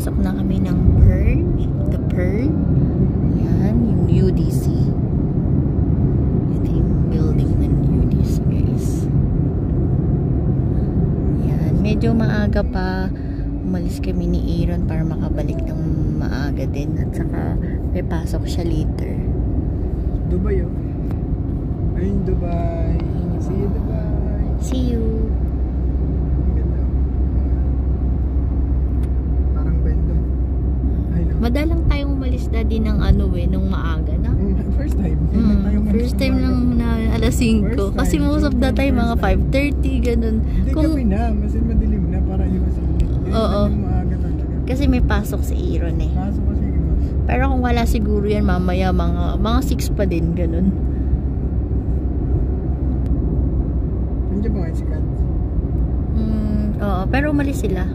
Papasok na kami ng Pearl. The Pearl. Yan, yung UDC. Ito yung building ng UDC, guys. Yan, medyo maaga pa. Umalis kami ni Aaron para makabalik ng maaga din. At saka may pasok siya later. Dubai, oh. Ayun, Dubai. See you, Dubai. See you. Parang bendo. Madalang tayong umalis daddy ng ano nung maaga na. First time. First time lang na alas 5. Kasi most of the time mga 5:30 ganun. Hindi kami na, mas madilim na para iwasan. Oo. Maaga talaga. Kasi may pasok si Aaron eh. Pasok kasi. Pero kung wala siguro yan mamaya mga 6 pa din ganun. Nandiyan ba ngayon si Kat? Oo, pero umalis sila.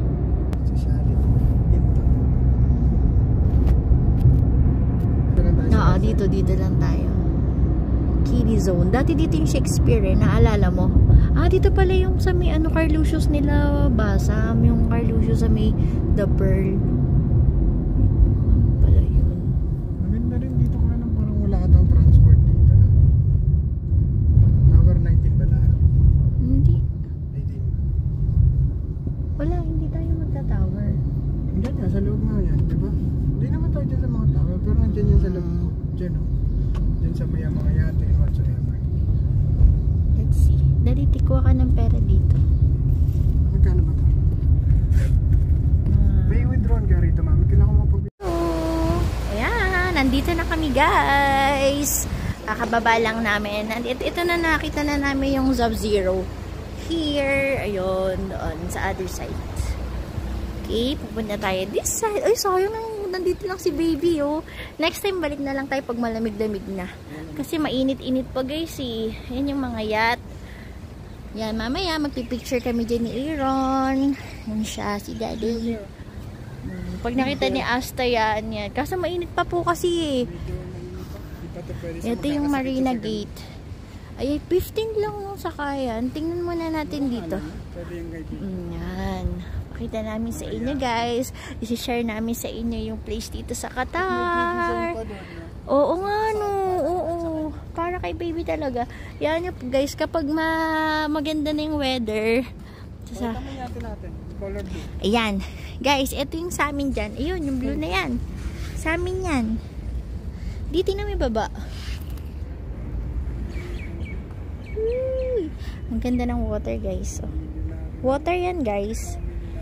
Oo, dito lang tayo. Kiddie Zone. Dati dito yung Shakespeare eh, naalala mo? Dito pala yung sa may Car Lucius nila Basam, yung Car Lucius sa may The Pearl. Pala yun. Maganda rin dito ka lang, parang wala ka daw transport dito. Tower 19 ba tayo? Hindi. 18. Wala, hindi tayo magta-tower. Hindi nga, sa loob nga yan, di ba? Hindi naman tayo dyan sa mga tower, pero nandiyan yan sa loob. Dyan, oh. Dyan sa mga yate and whatsoever. Let's see. Dali, tikwa ka ng pera dito. Magkano ba ito? May withdrawn ka rito, mami. Kailangan mo pag... Ayan, nandito na kami guys. Kakababa lang namin. Ito na, nakita na namin yung Sub-Zero. Here, ayun, doon, sa other side. Okay, pupunta tayo this side. Ay, sayang lang. Nandito lang si baby, oh. Next time, balik na lang tayo pag malamig-lamig na. Kasi mainit-init pa, guys, eh. Yan yung mga yacht. Yan, mamaya, magpipicture kami dyan ni Aaron. Yan siya, si daddy. Pag nakita ni Asta yan. Kasi mainit pa po kasi, eh. Ito yung Marina Gate. Ay, 15 lang yung sakayan. Tingnan muna natin dito. Yan. Pakita namin sa inyo guys. I-share namin sa inyo yung place dito sa Qatar. Oo nga no. Oo. Para kay baby talaga. Yan yung guys, kapag maganda na yung weather. Ayan. Guys, ito yung sa amin dyan. Ayun, yung blue na yan. Sa amin yan. Dito na may baba. Ang ganda ng water guys. Water yan guys.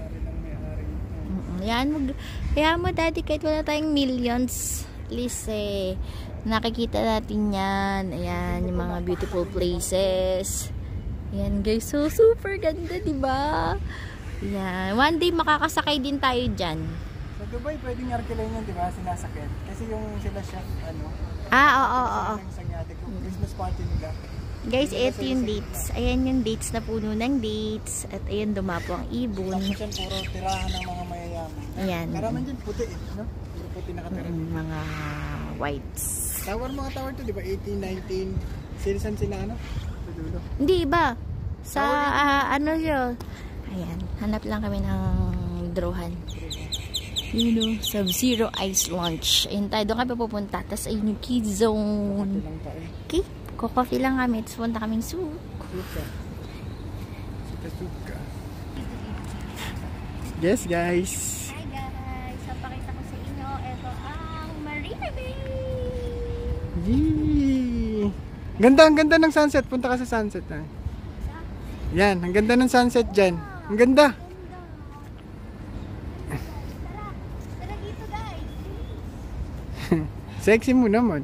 Yan, kaya mo daddy, kahit wala tayong millions, please eh, nakikita natin yan. Ayan, yung mga beautiful places. Ayan guys, so super ganda, diba? Ayan, one day makakasakay din tayo dyan. Sa Dubai, pwedeng arkilain yan, diba? Sinasakyan. Kasi yung sila chef, ano? Oo. Christmas party nila. Guys, ito yung dates. Ayan yung dates na puno ng dates. At ayan, dumapo ang ibon. Tapos yan, puro tirahan ng mga mayayaman. Ayan. Karaman dyan, puti eh. No? Puro puti nakatira. Mga whites. Mga tower to, di ba? 18, 19. Silisan sila, ano? Sa dulo. Hindi, iba. Sa, ano yun. Ayan. Hanap lang kami ng drawhan. You know, Sub-Zero Ice Launch. Ayun tayo, doon kami pupunta. Tapos ayun yung kids zone. Okay? Coffee lang kami. Tapos punta kaming souk. Suka. Yes, guys. Hi, guys. So, pakita ko sa inyo. Ito ang Marina Bay. Yee. Ang ganda ng sunset. Punta ka sa sunset. Ha? Yan, ang ganda ng sunset dyan. Ang ganda. Tara dito, guys. Sexy mo naman.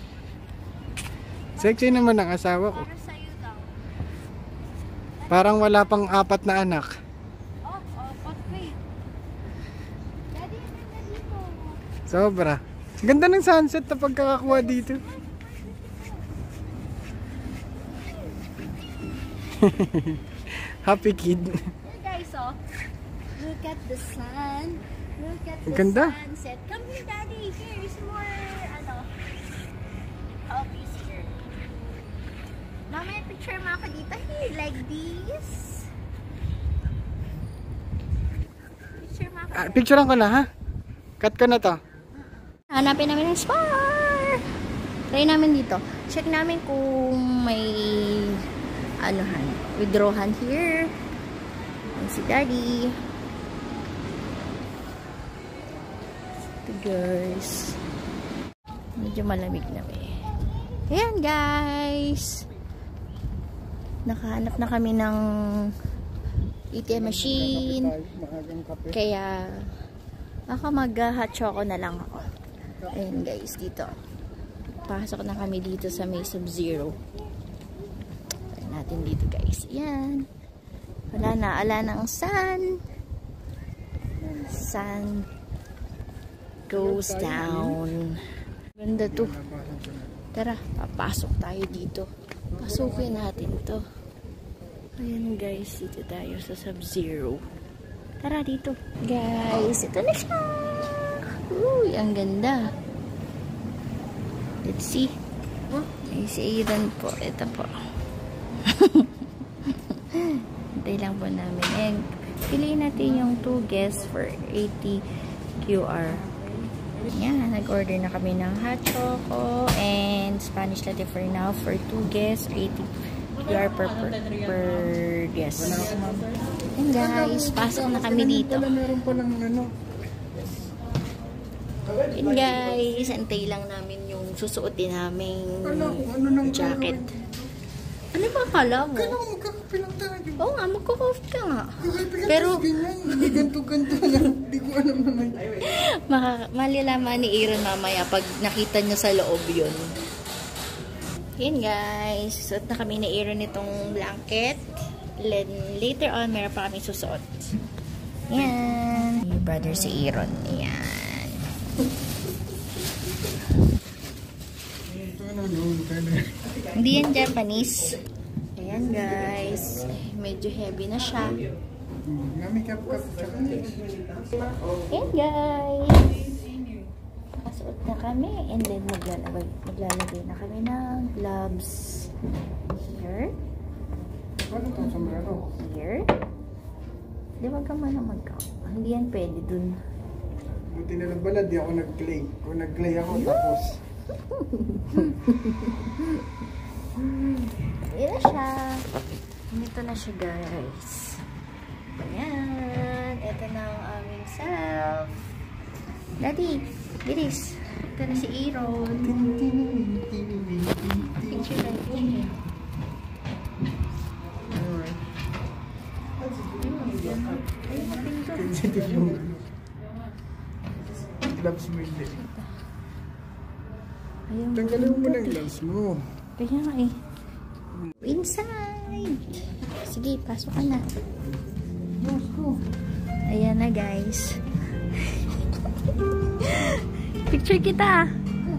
Sexy naman ang asawa ko. Para sa'yo daw. Parang wala pang 4 na anak. Wait. Daddy, ganda dito. Sobra. Ganda ng sunset na pagkakakuha dito. Happy kid. Hey guys, oh. Look at the sun. Look at the Ganda. sunset. Come here, Daddy. Here is more, hobbies here. Mamaya picture mo ako dito. Here, like this. Picture mo ako. Picturean ko na, ha? Cut ko na to. Hanapin namin ng spar. Try namin dito. Check namin kung may withdrawhan here. Ayan si Daddy. Ito guys. Medyo malamig na Ayan guys. Nakahanap na kami ng ATM machine. Kaya ako mag-hot choco na lang ako. Ayan guys, dito. Pasok na kami dito sa may Sub-Zero. Try natin dito guys. Ayan. Ala na ang sun. Sun goes down. Ganda to. Tara, papasok tayo dito. Pasukin natin to. Ayan guys, dito tayo sa Sub-Zero. Tara dito. Guys, ito na siya. Uy, ang ganda. Let's see. Ay, si Aidan po. Ito po. Hintay lang po namin. Piliin natin yung 2 guests for 80 QR. Yan, nag-order na kami ng hot choco and Spanish latte for now for 2 guests, 80 QR per guest. And guys, pasok na kami dito. Meron pa lang And guys, antay lang namin yung susuotin naming jacket. Ano ba akala mo? Kailangan magkakape lang tayo. Oo nga, magko-coffee ka nga. Pero, hindi ganto-ganto lang. Hindi ko alam naman. Malalaman ni Aaron mamaya pag nakita niya sa loob yun. Yan guys, suot na kami ni Aaron itong blanket. Later on, meron pa kami susuot. Yan. Brother si Aaron. Yan. Hindi yan Japanese. Ayan guys. Medyo heavy na siya. Ayan guys. Nakasuot na kami. And then maglalagay na kami ng gloves. Here. Here. Di wag ka man ang hindi yan pwede dun. Buti na lang pala, di ako nag-clay. Kung nag-clay ako, tapos Ayan na siya. Ito na siya guys. Ayan. Ito na ang aming self. Daddy, bilis. Ito na si Aaron. Picture na picture. sensitive yung gloves mo hindi. Tanggalin mo muna ang gloves mo. Kaya nga eh. Inside! Sige, pasok ka na. Ayan na guys. Picture kita.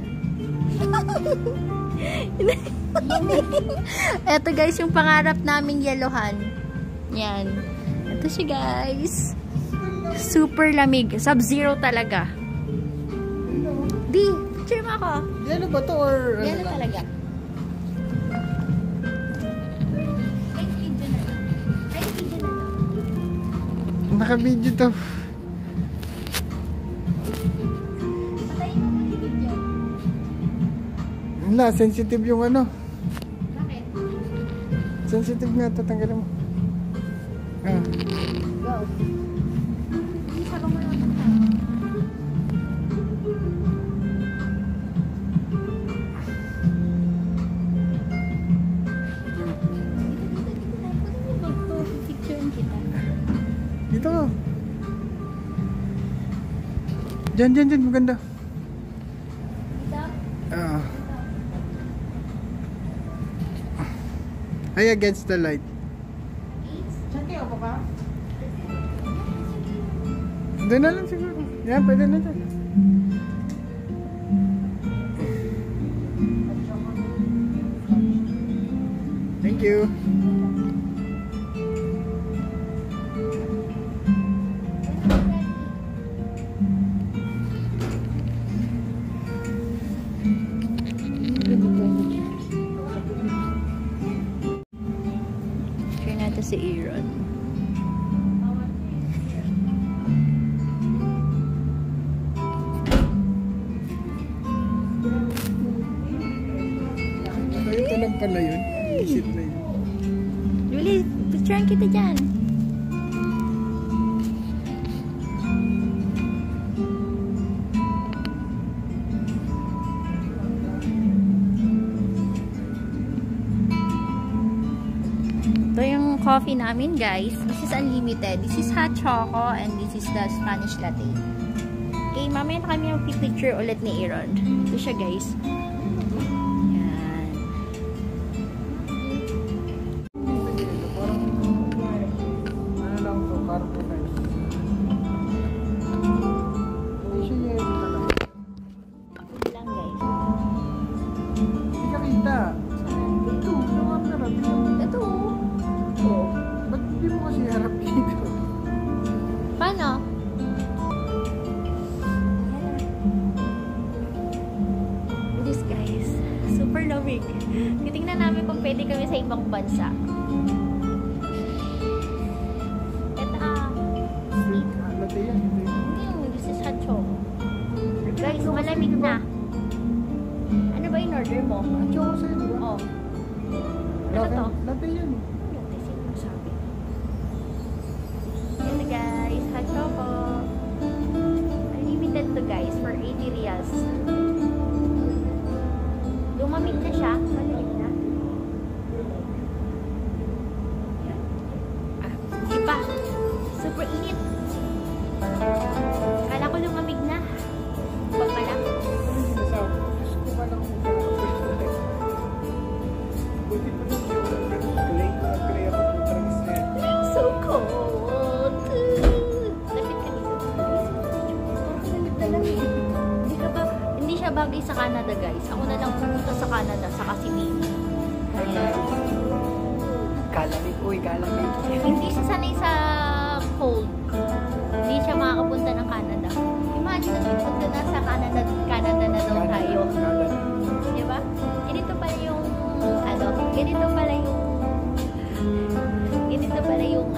Eto guys, yung pangarap naming yelohan. Yan. Ito siya guys. Super lamig. Sub-zero talaga. Di, picture mo ako. Yelo ba to or Yelo talaga. Naka-video to. Patayin mo yung video. Wala, sensitive yung ano. Bakit? Sensitive nga, tatanggalin mo. Ah. Go. Isa ko mo naman. Picturein kita. Dito ka. Diyan, maganda. Dito? Ah. Ay, against the light. Sakay ako ba? Doon na lang siguro. Yan, pwede na dyan. Thank you. Share natin si Aaron. pala yun. Isip na yun. Julie, picturean kita dyan. Ito yung coffee namin, guys. This is unlimited. This is hot choco and this is the Spanish latte. Okay, mamaya na kami yung picture ulit ni Aaron. Ito siya, guys. Yan. Ano lang to, carbonized. Hindi siya yun talaga. Ito lang, guys. Hindi ka kita. Ito, naman na rin. Ito. Oo. Ba't hindi mo kasi harap dito? Paano? This, guys. Super lamig. Titingnan namin kung pwede kami sa ibang bansa. Ito, sweet. Latte yan, ito yun. This is hot choco. Guys, malamig na. Ano ba yung order mo? Ang choco sa'yo, di ba? Oh. Ano to? Latte yan. Latte, sino masabi? Ito, guys. Hot choco. Unlimited to, guys, for 80 reals. Lumamig na siya. Malamig na. Iba. Super init. Kala ko lumamig na. Pag pala. Gusto ko lang kung buti pa lang yung gray ako po transnet. So cold. Lapit ka dito. Lapit na lang. Hindi siya bagay sa Canada, guys. Ako na lang pumunta sa Canada, sa Casimini. Kalamig, uy, kalamig. Hindi siya sanay sa cold. Hindi siya makakapunta ng Canada. Imagine na punta na sa Canada na daw tayo. Diba? Ganito pala yung ganito pala yung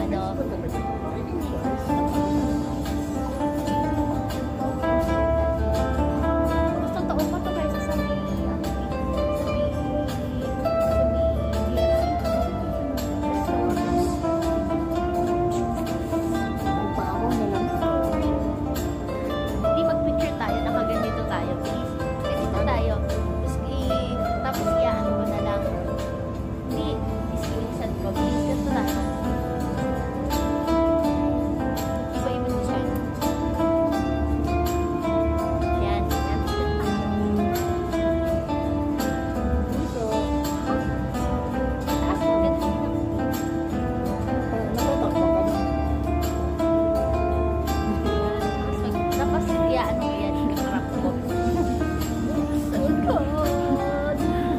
gusto taon pa to, guys, sa may hindi mag-picture tayo, nakaganito tayo, please. Ganito tayo. Tapos iyaan ko na lang. Hindi, iskilisan ko. Please, ganito tayo. Iba yung design. Yan, yan. Taas mo, ganito lang. Tapos iyaan ko yan. Kakarap ko. So cold.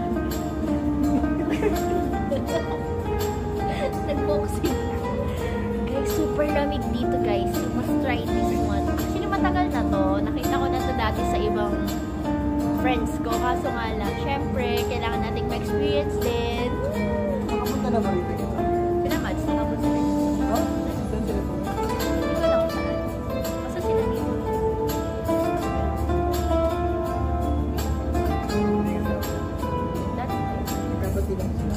Nag-boxing. Guys, super lamig dito, guys. You must try this one. Actually, matagal na to. Nakita ko na to dati sa ibang friends ko. Kaso nga lang, syempre, kailangan nating ma-experience din. Nakapunta na ba rito? Pinamads, nakapunta rin. Oh? Saan sila po? Hindi ko lang kung saan. Basta sila dito. That's nice. Kapati lang sila.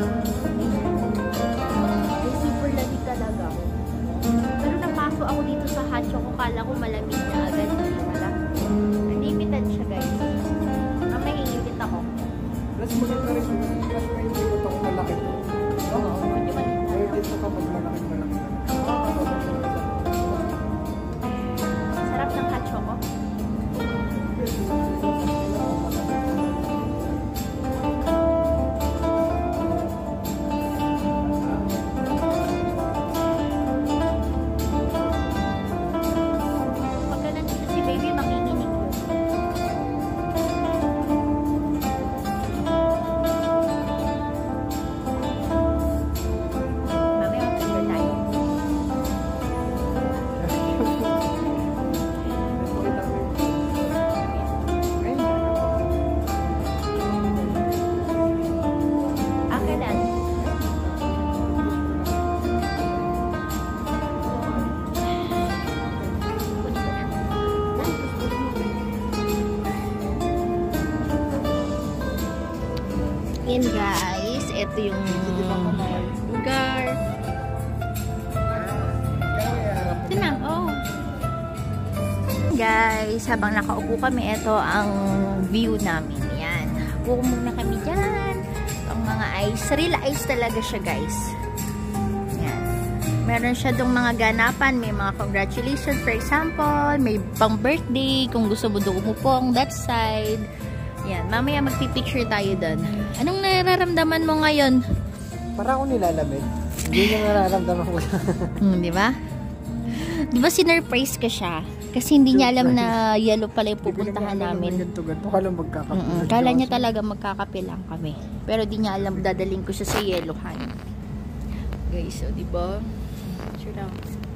Ay, super lamig talaga ako. Pero napasok ako dito sa hot choco, kala ko malamig na agad. Hindi pala. Unlimited siya, guys. Mamaya iinit ako. Plus maganda rin yung plus may hindi ko ito kung malaki to. Oo, hindi ba? Kaya dito kapag malaki. Sarap ng hot choco. Pag ganun dito Ito yung lugar. Ito na, oh. Guys, habang nakaupo kami, ito ang view namin. Yan. Upo muna kami dyan. Ang mga ice. Real ice talaga siya, guys. Yan. Meron siya dong mga ganapan. May mga congratulations, for example. May pang birthday. Kung gusto mo doon umupo ang that side. Yan. Mamaya magpipicture tayo doon. Anong nararamdaman mo ngayon? Para ako nilalamig. Hindi niya nararamdaman ko. Di ba? Di ba sinurprise ka siya? Kasi hindi niya alam na yellow pala yung pupuntahan namin. Kala niya talaga magkakape lang kami. Pero di niya alam, dadaling ko siya sa yellowhan. Guys, so di ba? Sure lang.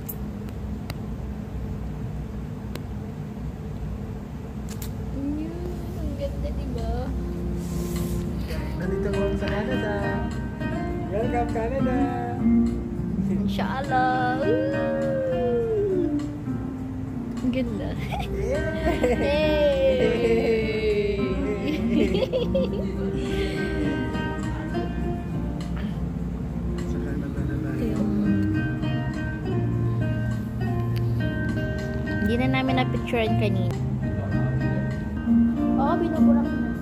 Ang ganda, di ba? Nandito ko sa Canada. Welcome, Canada! Inshallah! Ang ganda. Hey! Hindi na namin na-picturean kanina. Oo, binubura ko na.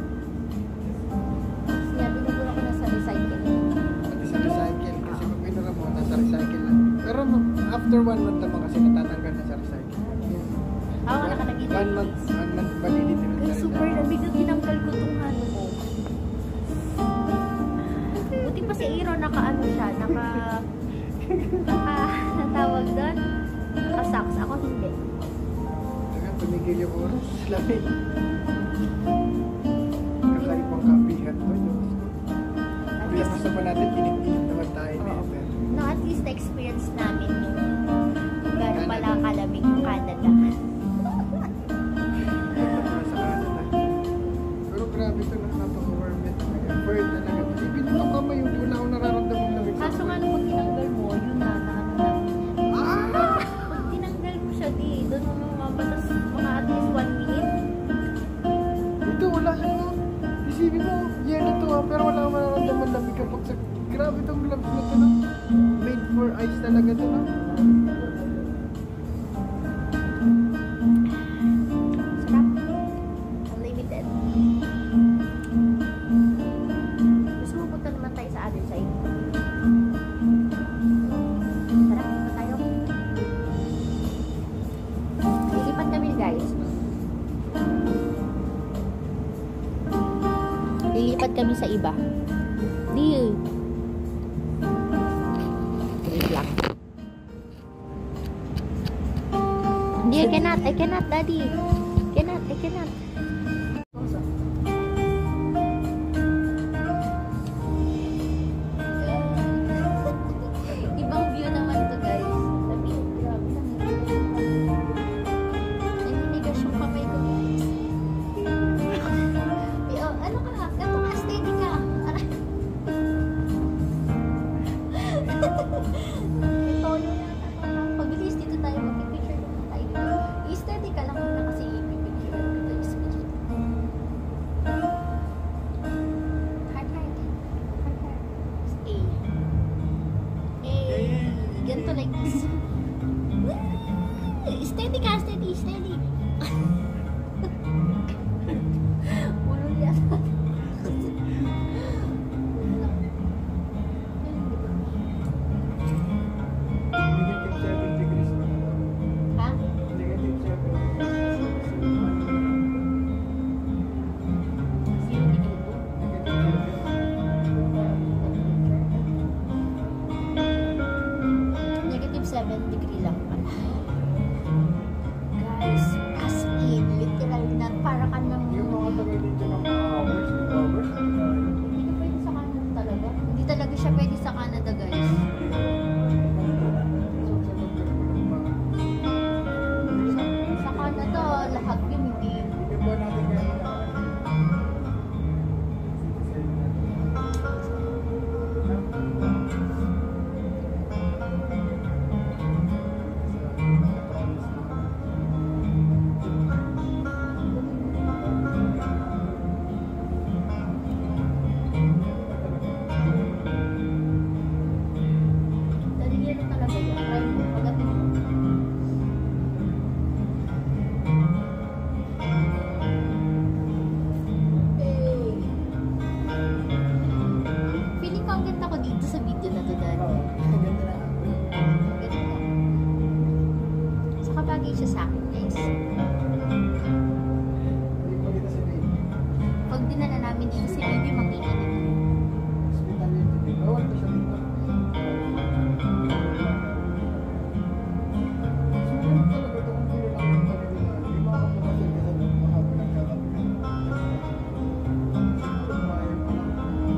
Binubura ko na sa recycle. Sa recycle, kasi pag binura mo, nasa recycle lang. Pero after 1 month naman kasi natatanggal na sa recycle. Oo, nakalagay na. 1 month validity na sa super lamig ang tinanggal ko itong ano mo. Buti pa si Iro, naka-ano siya, natawag doon. Naka-socks. Ako hindi. Tumigil yung oras. Lamig. Kakaibang kapihan ko yun. Kaya gusto pa natin, pinipinip naman tayo. No, at least na-experience namin yung gano'n pala kalamig yung Canada. Pero grabe ito na, napaka-warm ito. Bird talaga. Ipinito ka ba yung wala akong nararamdaman lamig? Kaso nga nung pag tinanggal mo, yun na, pag tinanggal mo siya, doon mo mapatas mga at least 1 minute. Ito, wala siya. Isipin mo, yan na to pero wala akong nararamdaman lamig kapag sa... Grabe itong lamig na ito na. Made for ice talaga ito na. Sarap. Unlimited. Gusto mo punta naman tayo sa other side? Tara, punta tayo. Lilipat kami, guys. Lilipat kami sa iba. Deal. Wait lang. Hindi, I cannot, Daddy. I cannot. Ibang view naman to, guys. Sabi, grabe lang. Naninigas yung kamay ko, guys. Ano ka? Gato ka, steady ka. Ito yung pag-release dito tayo, mag-picture naman tayo. I-steady ka lang muna kasi i-picture ito yung speech. Heart. Stay. Ganito like this. Steady ka, steady. Walang yata. -7 degree lang pala. Guys, as in. bagay siya sa akin, guys. Hindi pa kita si baby. Pag dinala namin dito si baby, makikita na. Hospital yun, baby. Bawal pa siya dito. Siguro talaga ito kung sino lang ang pagkakita. Hindi makakapumasal ka sa mga pinagkakapit. Siguro kumain pa lang.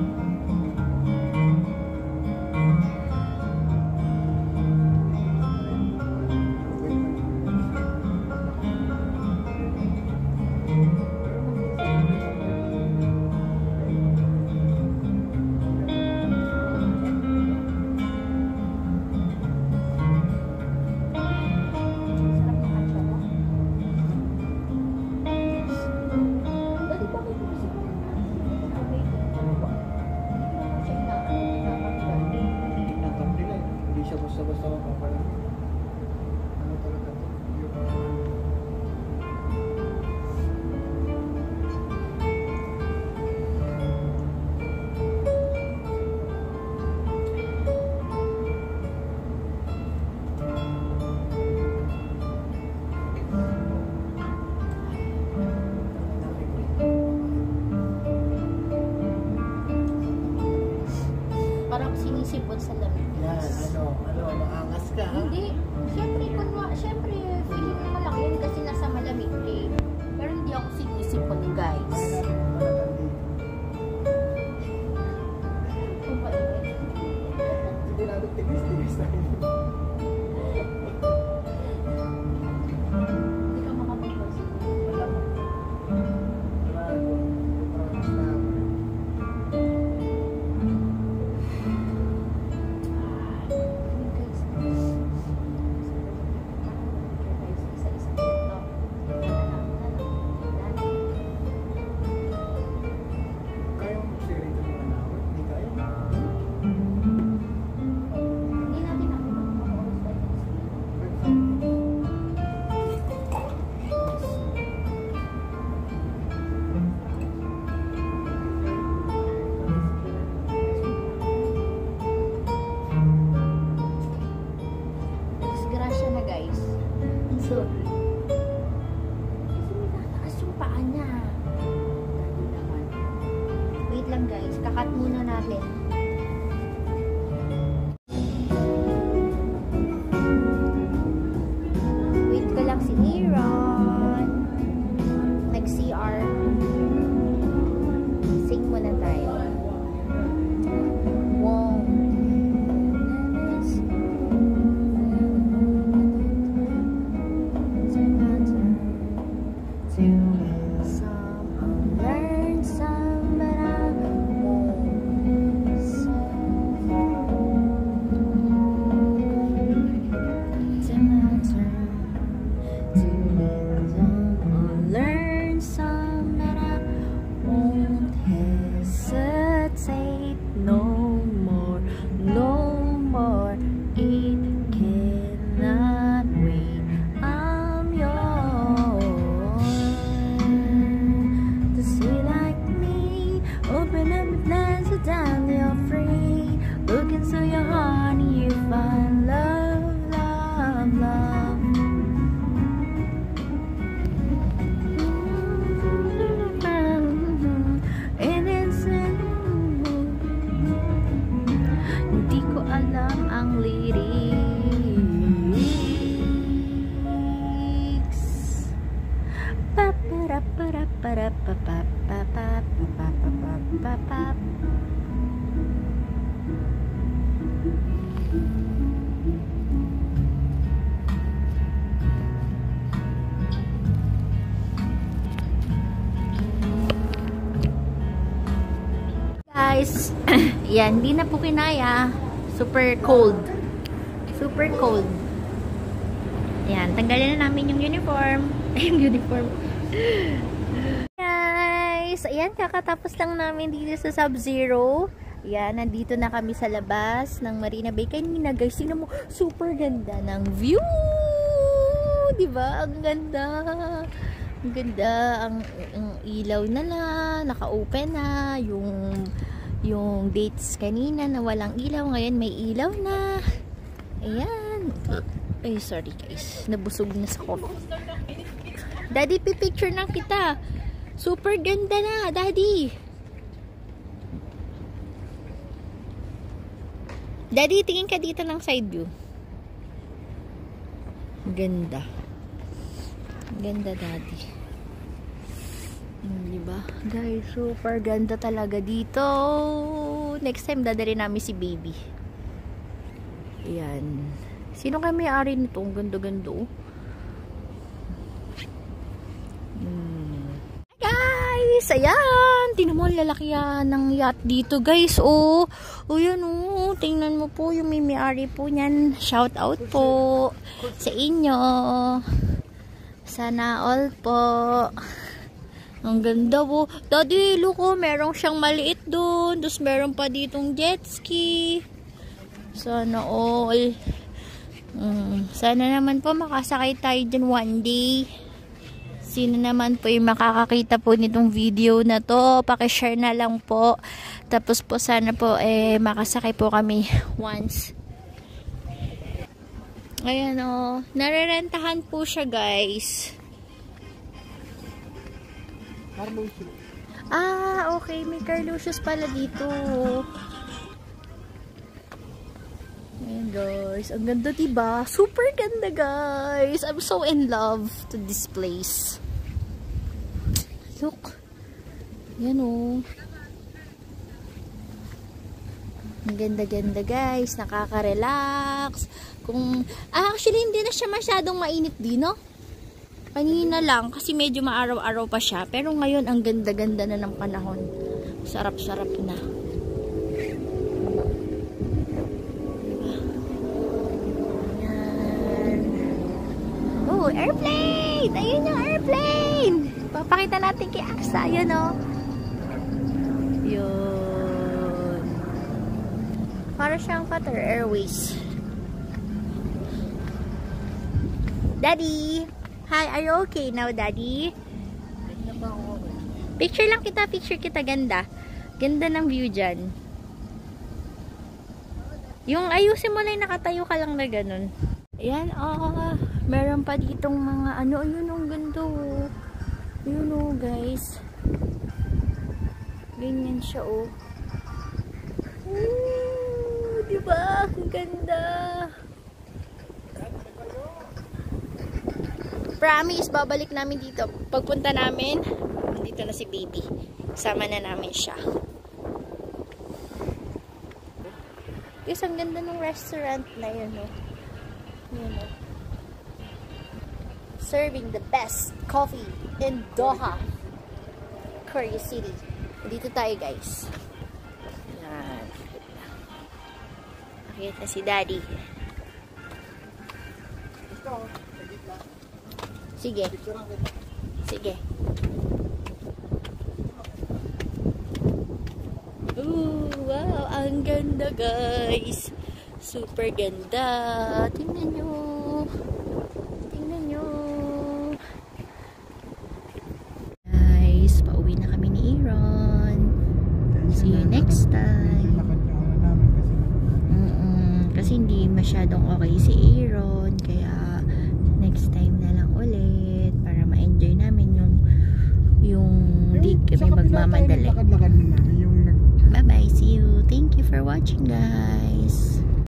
Hindi siya basta-basta mapapala. Ano talaga ito? Parang sinisipot sa lamig. Yan, maangas ka ha? Hindi. Siyempre, feeling ko malaki yun kasi nasa malamig eh. Pero hindi ako sinisipon, guys. Sige natin, tigis-tigis na yun. Hindi ka makapagpasok. Wala mo. Promise na ako. Kaya mo magsigarito ng anak? Hindi kaya. Disgrasya na, guys. Sorry. Kasi may tataas yung paa niya. Grabe naman. Wait lang, guys. Kakat muna natin. Wait ka lang si Aaron. Nag-CR. Sing muna tayo. Wow. No more, no more. It cannot wait. I'm yours. To see like me, open up the plans so down you're free. Look into your heart and you find love, love, love. And it's hindi ko alam ang lyrics. Pa-pa-ra-pa-ra-pa-ra-pa-pa-pa-pa-pa-pa-pa-pa. Guys, yan, hindi na po kinaya. Super cold. Super cold. Yan, tanggalin na namin yung uniform. Yung uniform. Guys, ayan, kakatapos lang namin dito sa Sub-Zero. Yan, nandito na kami sa labas ng Marina Bay. Kanina guys, tingnan mo, super ganda ng view. Diba? Ang ganda. Ang ganda. Ang ilaw na lang. Naka-open na. Yung dates kanina na walang ilaw. Ngayon may ilaw na. Ayan. Ay, sorry guys. Nabusog na sa coffee. Daddy, pipicture na kita. Super ganda na, Daddy. Daddy, tingin ka dito ng side view. Ganda. Ganda, Daddy. Diba? Guys, super ganda talaga dito. Next time, dadali namin si baby. Ayan. Sino kayo may-ari nito? Ang ganda-ganda, oh. Guys, ayan. Tingnan mo, lalaki yan ng yacht dito, guys. Oh, yun, oh. Tingnan mo po yung may-ari po niyan. Shout out po sa inyo. Sana all po. Ang ganda po. Daddy, look, oh. Meron siyang maliit doon. Tapos meron pa ditong jet ski. Sana all. Sana naman po makasakay tayo dyan one day. Sino naman po yung makakakita po nitong video na to, pakishare na lang po. Tapos po sana po makasakay po kami once. Ayan o, narerentahan po siya guys. Carlucius. Ah, okay, may Carlucius pala dito. Ayan guys, ang ganda diba? Super ganda guys. I'm so in love to this place. Look. Ayan o. Ang ganda-ganda guys. Nakaka-relax. Actually hindi na siya masyadong mainit din, no? Kanina lang kasi medyo maaraw-araw pa siya. Pero ngayon ang ganda-ganda na ng panahon. Sarap-sarap na. Oh, airplane! Ayun yung airplane! Papakita natin kay Aksa. Yun, oh. Yun. Para siyang Qatar Airways. Daddy! Hi, are you okay now, Daddy? Picture lang kita, picture kita. Ganda. Ganda ng view dyan. Yung ayusin mo na yung nakatayo ka lang na ganun. Ayan, meron pa ditong mga ano, ayun, ang ganda, oh. Yun, oh, guys. Ganyan siya, oh. Ooh, diba? Ang ganda. Promise, babalik namin dito. Pagpunta namin, dito na si baby. Sama na namin siya. Guys, ang ganda ng restaurant na yun, oh. Yun, oh. Serving the best coffee in Doha, Korea City. Dito tayo guys. Yan. Nakita si Daddy. Sige. Sige. Ooh, wow. Ang ganda guys. Super ganda. Tingnan nyo. Tingnan nyo. Guys, pauwi na kami ni Aaron. See you next time. Kasi hindi masyadong okay si Aaron. Kaya next time na lang ulit. Para ma-enjoy namin yung di kami magmamadali. Bye bye. See you. Thank you for watching guys.